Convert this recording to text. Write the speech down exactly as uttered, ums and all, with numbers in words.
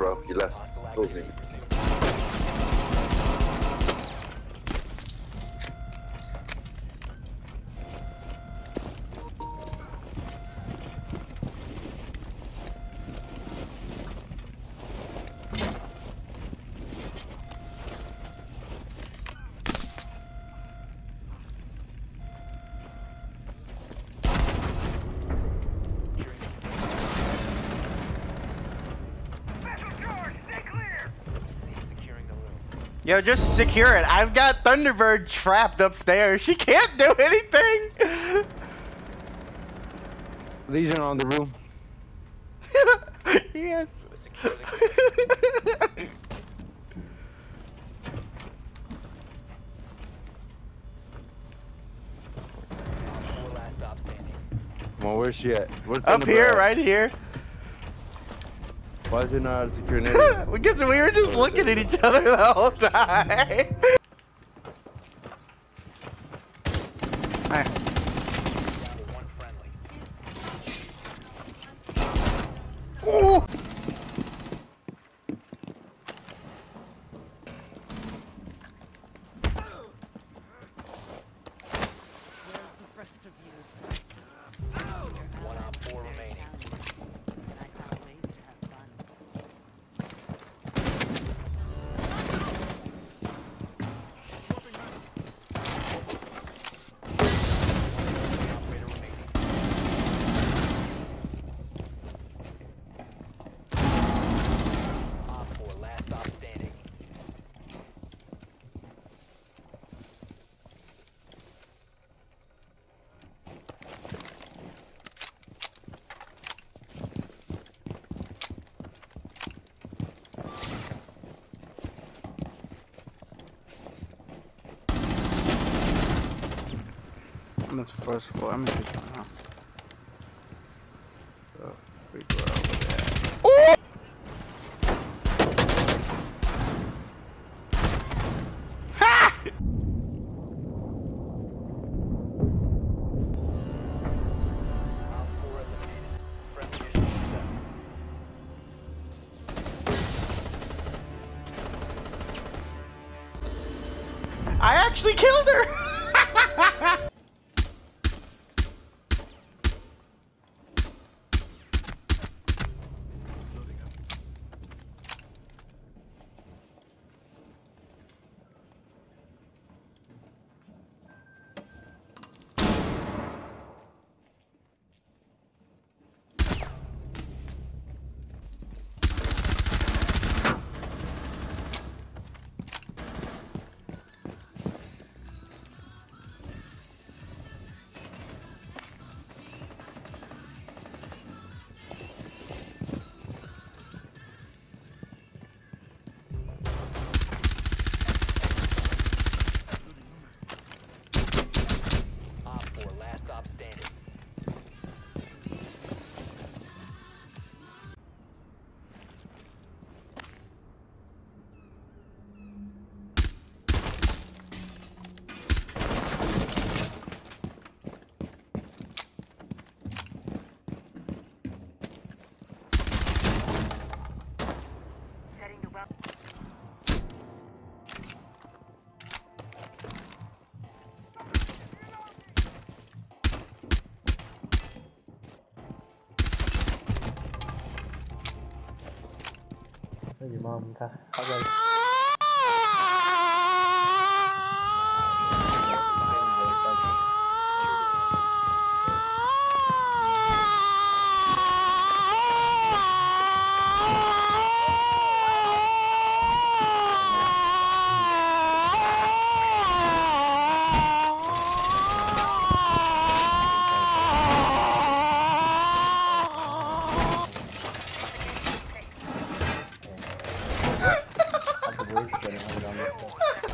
bro. You left. Prove me. Yo, just secure it. I've got Thunderbird trapped upstairs. She can't do anything. Legion on the room. Yes. Well, where's she at? Where's Up here, at? right here. Why is it not a secure name? Because we were just looking at each other the whole time. Alright. Ooh. Where's the rest of you? One on four remaining. I found ways to have fun. Op four, last stop standing. On this first floor, I'm gonna take one, huh? So, we go over there. Ooh! Ha! Op four eliminated. Friendly mission success. I actually killed her! Op four, last stop standing. Setting the well. Your mom, how about the voice getting on this stuff?